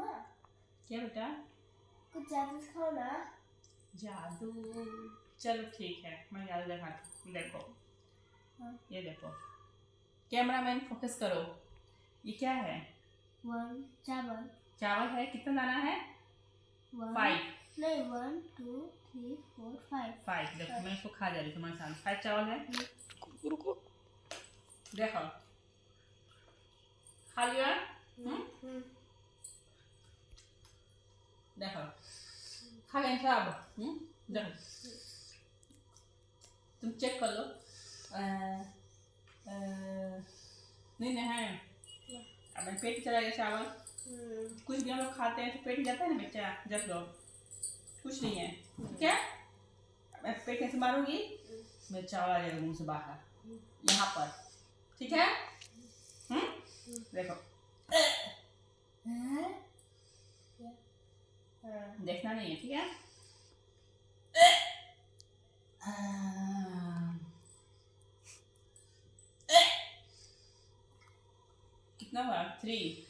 मम्मा क्या बेटा? कुछ जादू सिखाओ ना। जादू? चलो ठीक है, मैं जादू दिखाती हूँ। देखो ये देखो, कैमरामैन फोकस करो। ये क्या है? चावल। चावल है। कितना दाना है? 5 नहीं 1 2 3 4 5। देखो मैं इसको खा जा रही हूँ तुम्हारे सामने। 5 चावल है। रुको, देखो खा लिया। देखो खा गए सब। देखो तुम चेक कर लो। नहीं है। अब पेट चला गया चावल। कुछ भी हम लोग खाते हैं तो पेट जाता है ना बच्चा, जब लो कुछ नहीं है। ठीक है, मैं पेट कैसे मारूंगी? मैं चावल आ जाएगा मुंह से बाहर यहाँ पर। ठीक है। देखो देखना नहीं है। ठीक है। कितना हुआ? 3।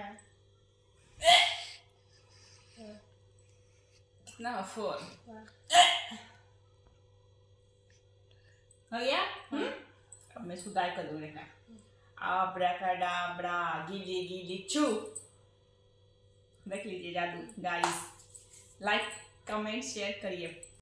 कितना हुआ? 4 हो गया। अब मैं इसको गायब कर दूंगी। देखना, आब्राकाडाब्रा गिली गिली चू। देख लीजिए जादू गाइस। लाइक कमेंट शेयर करिए।